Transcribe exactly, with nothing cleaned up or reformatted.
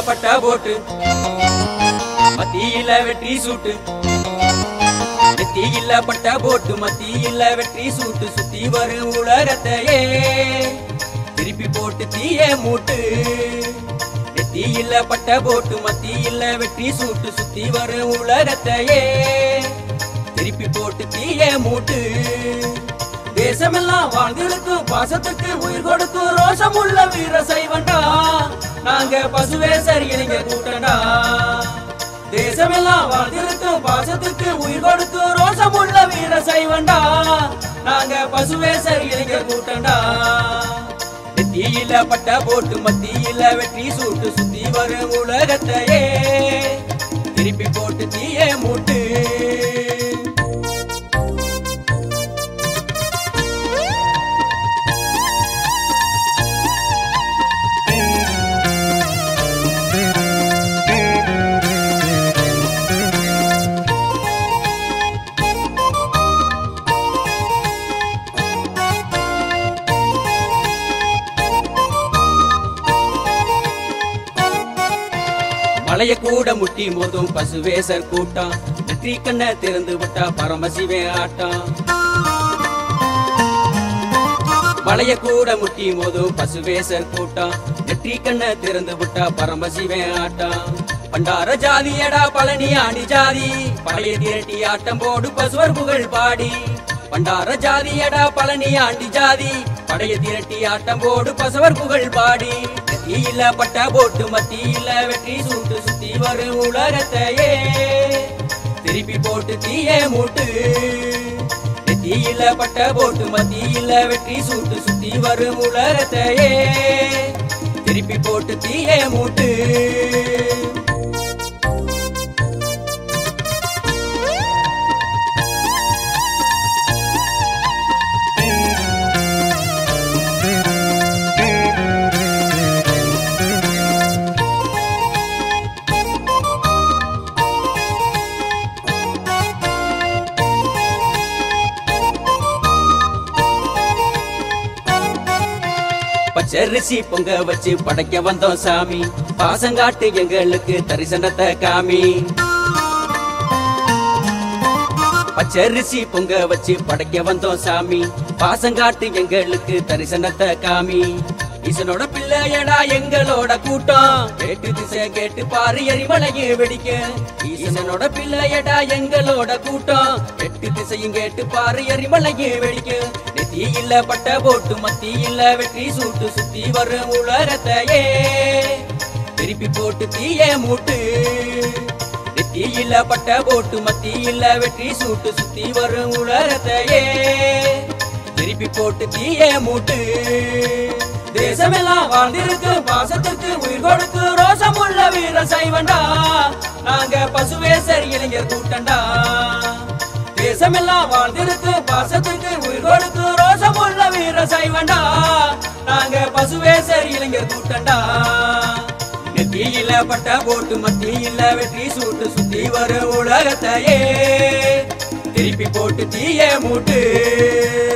பட்டா போட்டு மத்தியில வெற்றி சூட்டு நெத்தியில பட்டா போட்டு மத்தியில வெற்றி சூட்டு சுத்தி வரும் உலகத்தையே திருப்பி போட்டு தீய மூட்டு நெத்தியில பட்டா போட்டு மத்தியில வெற்றி சூட்டு சுத்தி வரும் உலகத்தையே திருப்பி போட்டு தீய மூட்டு தேசமெல்லாம் வாழ்ந்திருக்கும் பாசத்துக்கு உயிர் கொடுக்கும் ரோஷம் உள்ள வீர சைவண்டா நாங்க பசுவே சரியிலைங்க கூட்டண்டா தேசமெல்லாம் வாழ்ந்திருக்கும் பாசத்துக்கு உயிர் கொடுக்கும் ரோஷம் உள்ள வீர சைவண்டா நாங்க பசுவே சரியிலைங்க கூட்டண்டா நெத்தியில பட்டா போட்டு மத்தியில வெற்றி சூட்டு சுத்தி வரும் உலகத்தையே திருப்பி போட்டு தீய மூட்டு மலைய கூட முட்டி மோதும் பசுவேசர் கூட்டம் நெற்றி கண்ண திறந்து விட்டா பரமசிவே ஆட்டம் மலைய கூட முட்டி மோதும் பசுவேசர் கூட்டம் நெற்றி கண்ண திறந்து விட்டா பரமசிவே ஆட்டம் பண்டார ஜாதியடா பழனி ஆண்டி ஜாதி பழைய திரட்டி ஆட்டம் போடு பசுவர் புகழ் பாடி பண்டார ஜாதியடா பழனி ஆண்டி ஜாதி பழைய திரட்டி ஆட்டம் போடு பசுவர் புகழ் பாடி நெத்தியில பட்டா போட்டு மத்தியில வெற்றி சூட்டு சுத்தி வரும் உலகத்தையே திருப்பி போட்டு தீய மூட்டு நெத்தியில பட்டா போட்டு மத்தியில வெற்றி சூட்டு சுத்தி வரும் உலகத்தையே திருப்பி போட்டு தீய மூட்டு பச்சரிசி பொங்க வச்சு படைக்க வந்தோம் சாமி பாசங்காட்டு எங்களுக்கு தரிசனத்தை காமி பச்சரிசி பொங்க வச்சு படைக்க வந்தோம் சாமி பாசங்காட்டு எங்களுக்கு தரிசனத்தை காமி ஈசனோட பிள்ளையடா எங்களோட கூட்டம் கேட்டு திசை கேட்டு பாரு எரிமலையே வெடிக்க ஈசனோட பிள்ளையடா எங்களோட கூட்டம் எட்டு திசையும் கேட்டு பாரு எரிமலையே வெடிக்க நெத்தியில பட்டா போட்டு மத்தியில வெற்றி சூட்டு சுத்தி வரும் உலகத்தையே திருப்பி போட்டு தீய மூட்டு நெத்தியில பட்டா போட்டு மத்தியில வெற்றி சூட்டு சுத்தி வரும் உலகத்தையே திருப்பி போட்டு தீய மூட்டு தேசமெல்லாம் வாழ்ந்திருக்கு பாசத்துக்கு உயிர் கொடுக்கு ரோஷம் உள்ள வீர சைவண்டா நாங்க பசுவே சரியிலைஞர் கூட்டண்டா தேசமெல்லாம் வாழ்ந்திருக்கு பாசத்துக்கு உயிர் கொடுக்கு ரோஷம் உள்ள வீர சைவண்டா நாங்க பசுவே சரியிலைஞர் கூட்டண்டா நெத்தியில பட்டா போட்டு மத்தியில வெற்றி சூட்டு சுத்தி வரும் உலகத்தையே திருப்பி போட்டு தீய மூட்டு